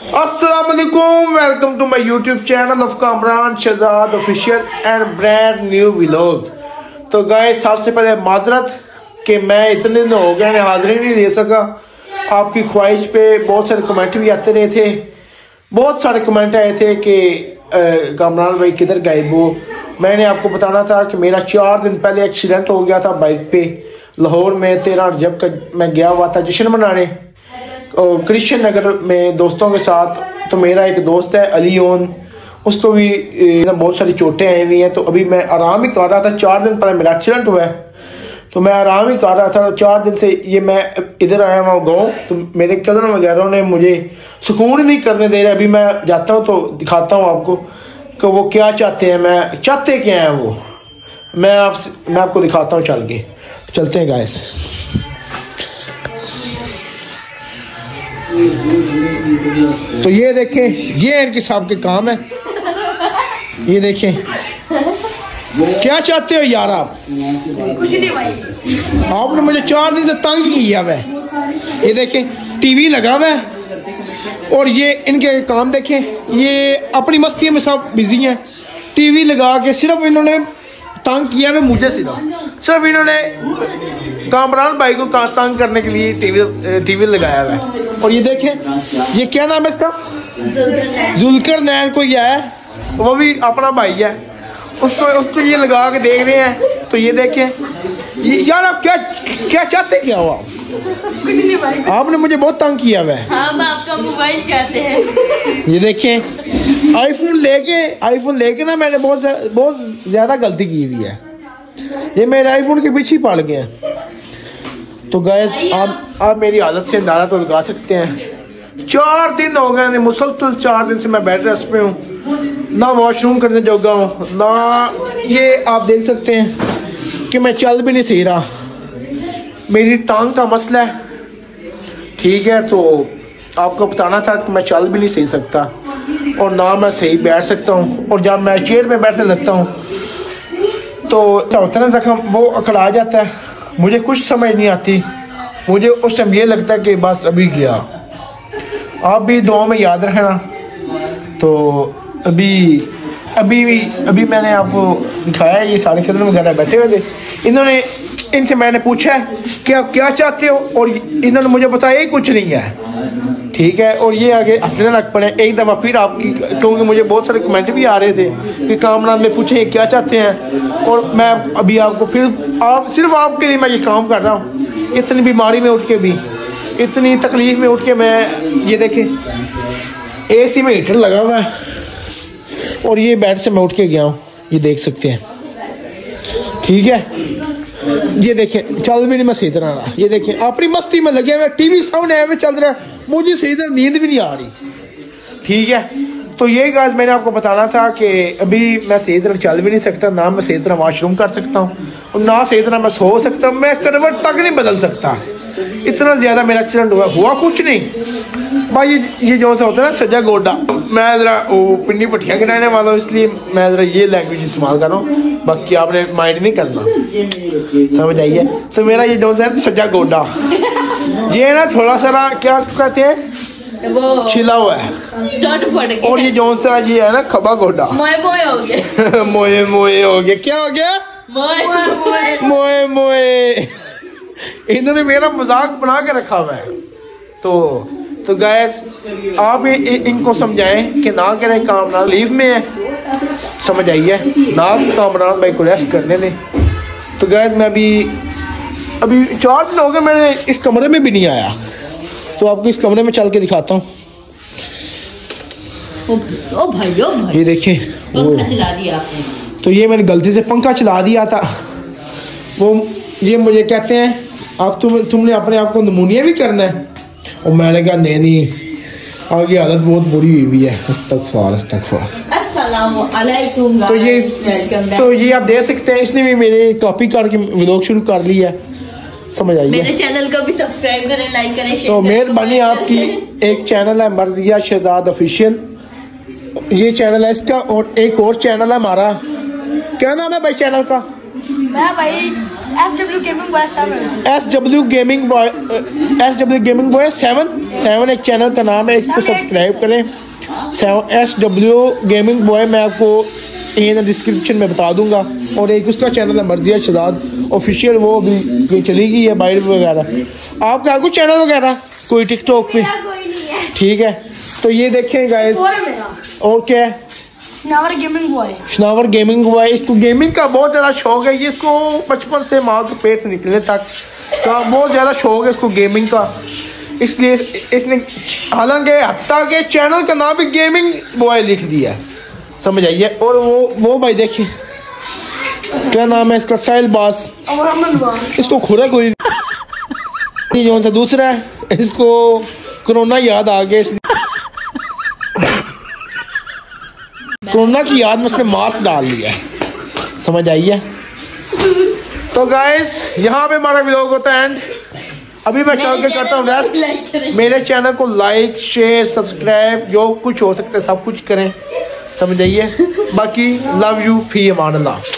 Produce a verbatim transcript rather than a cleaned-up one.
अस्सलाम वालेकुम, welcome to my YouTube channel of Kamran Shahzad official and brand new vlog. तो guys, सबसे पहले माजरत कि मैं इतने दिन हो गए हाजिरी नहीं दे सका। आपकी ख्वाहिश पे बहुत सारे कमेंट भी आते रहे थे, बहुत सारे कमेंट आए थे कि कामरान भाई किधर गायब हो। मैंने आपको बताना था कि मेरा चार दिन पहले एक्सीडेंट हो गया था बाइक पे लाहौर में। तेरह जब का मैं गया हुआ था जश्न मनाने और कृष्ण नगर में दोस्तों के साथ। तो मेरा एक दोस्त है अलीओन, उसको भी बहुत सारी चोटें आई हुई हैं। तो अभी मैं आराम ही कर रहा था, चार दिन पहले मेरा एक्सीडेंट हुआ है तो मैं आराम ही कर रहा था। तो चार दिन से ये मैं इधर आया हुआ गाँव, तो मेरे कज़न वगैरह ने मुझे सुकून नहीं करने दे रहे। अभी मैं जाता हूँ तो दिखाता हूँ आपको कि वो क्या चाहते हैं, मैं चाहते क्या हैं वो। मैं आप मैं आपको दिखाता हूँ चल के। चलते हैं गाइस। तो ये देखें, ये इनके साहब के काम है। ये देखें, क्या चाहते हो यार आप? कुछ नहीं भाई, आपने मुझे चार दिन से तंग किया हुआ है। ये देखें, टीवी लगा हुआ है और ये इनके काम देखें, ये अपनी मस्ती में सब बिजी हैं। टीवी लगा के सिर्फ इन्होंने तंग किया है मुझे, सिर्फ सिर्फ इन्होंने कामरान भाई को तंग करने के लिए टीवी टीवी लगाया हुआ है। और ये देखें, ये क्या नाम है इसका? जुल्कर नैन कोई है, वो भी अपना भाई है। उसको उसको ये लगा के देख रहे हैं। तो ये देखें, ये यार आप क्या क्या चाहते क्या हो आप? कुछ नहीं भाई, आपने मुझे बहुत तंग किया हुआ है। हम आपका मोबाइल चाहते हैं। ये देखें, आईफोन लेके आईफोन लेके ना मैंने बहुत बहुत ज्यादा गलती की हुई है। ये मेरे आईफोन के पीछे पड़ गए। तो गाइस, आप आप मेरी हालत से अंदाजा तो लगा सकते हैं। चार दिन हो गए, मुसलसल चार दिन से मैं बेड रेस्ट पे हूँ, ना वॉशरूम करने जोगा हूँ, ना ये आप देख सकते हैं कि मैं चल भी नहीं सही रहा। मेरी टांग का मसला है, ठीक है। तो आपको बताना था कि मैं चल भी नहीं सही सकता और ना मैं सही बैठ सकता हूँ। और जब मैं चेयर पे बैठने लगता हूँ तो उतना जख्म वो अकड़ा जाता है। मुझे कुछ समझ नहीं आती। मुझे उस टाइम ये लगता है कि बस अभी गया। आप भी दुआ में याद रखना। तो अभी अभी अभी मैंने आपको दिखाया, ये सारे कदम वगैरह बैठे हुए थे। इन्होंने इनसे मैंने पूछा कि आप क्या चाहते हो और इन्होंने मुझे बताया ही कुछ नहीं है, ठीक है। और ये आगे हंसने लग पड़े एक दफ़ा फिर आपकी, क्योंकि मुझे बहुत सारे कमेंट भी आ रहे थे कि कामरान में पूछे क्या चाहते हैं। और मैं अभी आपको फिर आप सिर्फ आपके लिए मैं ये काम कर रहा हूँ। इतनी बीमारी में उठ के भी, इतनी तकलीफ में उठ के मैं, ये देखें एसी में हीटर लगा हुआ है और ये बेड से मैं उठ के गया हूँ, ये देख सकते हैं, ठीक है। ये देखें, चल भी नहीं मैं सही तरह रहा। ये देखें, अपनी मस्ती में लगे हुए, टीवी सामने आए हुए चल रहा है, मुझे सही तरह नींद भी नहीं आ रही, ठीक है। तो ये गाइस मैंने आपको बताना था कि अभी मैं सही तरह चल भी नहीं सकता, ना मैं सही तरह वॉशरूम कर सकता हूँ और ना सही तरह मैं सो सकता हूँ। मैं करवट तक नहीं बदल सकता, इतना ज़्यादा मेरा एक्सीडेंट हुआ हुआ कुछ नहीं भाई। ये ये जो सा होता है ना सजा गोडा, मैं ज़रा वो पिंडी पट्टियाँ गिराने वाला हूँ, इसलिए मैं ज़रा ये लैंग्वेज इस्तेमाल कर रहा हूँ। बाकी आपने माइंड नहीं करना, समझ आइए। तो मेरा ये जो सा है सजा गोडा, ये ना थोड़ा सा क्या कहते हैं, वो छिला हुआ है। और ये जो सा ये है ना खबा गोडा, मोए मोए हो गया। मोए मोए हो गया। क्या हो गया? मोए मोए मोए। इन्होंने मेरा मजाक बना के रखा हुआ है। तो तो गैस, आप इनको समझाएं कि ना करें, कामरान लीव में है, समझ आइए ना, कामरान भाई को रेस्ट करने दें। तो गैस, मैं अभी अभी चार दिन हो गए मैंने इस कमरे में भी नहीं आया, तो आपको इस कमरे में चल के दिखाता हूँ। ओ भाई, ओ भाई, ये देखें, पंखा चला दिया आपने। तो ये मैंने गलती से पंखा चला दिया था। वो ये मुझे कहते हैं आप तुम तुमने अपने आप को नमूनिया भी करना है। और मैंने कहा नहीं नहीं, आगे हालत बहुत बुरी हुई हुई है। अस्तगफुर अस्तगफुर। अस्सलाम वालेकुम। तो ये तो ये आप देख सकते हैं, इसने भी मेरे कॉपी करके व्लॉग शुरू कर लिया, समझ आइए। मेरे चैनल को भी सब्सक्राइब करें, लाइक करें, शेयर तो मेहरबानी आपकी। एक चैनल है मर्जिया शहजाद ऑफिशियल, ये चैनल है इसका। और एक और चैनल है हमारा, क्या नाम है भाई चैनल का? मैं भाई S W gaming boy seven S W gaming boy S W gaming boy seven seven एक चैनल का नाम है, इसको सब्सक्राइब करें। Seven S W gaming boy मैं आपको इन डिस्क्रिप्शन में बता दूंगा। और एक उसका चैनल है मर्जिया शदाद ऑफिशियल, वो भी चली गई है बाइट वगैरह। आपका कुछ चैनल वगैरह कोई टिकटॉक पे? ठीक है, तो ये देखें गाइस। और क्या है? Shanawar gaming boy Shanawar gaming boy. इसको गेमिंग का बहुत ज़्यादा शौक है, ये इसको बचपन से माँ के पेट से निकलने तक तो बहुत ज़्यादा शौक है इसको गेमिंग का, इसलिए इसने हालांकि हत्ता के चैनल का नाम भी गेमिंग बॉय लिख दिया है, समझ आइए। और वो वो भाई देखिए क्या नाम है इसका, साहिल बास। इसको खुरा कोई जो सा दूसरा है, इसको कोरोना याद आ गया, कोरोना की याद में उसने मास्क डाल लिया है, समझ आइए। तो गाइस यहाँ पे हमारा व्लॉग होता है एंड। अभी मैं चल के करता हूँ रेस्ट। मेरे चैनल को लाइक शेयर सब्सक्राइब जो कुछ हो सकता है सब कुछ करें, समझ आइए। बाकी love you fee Aman Allah.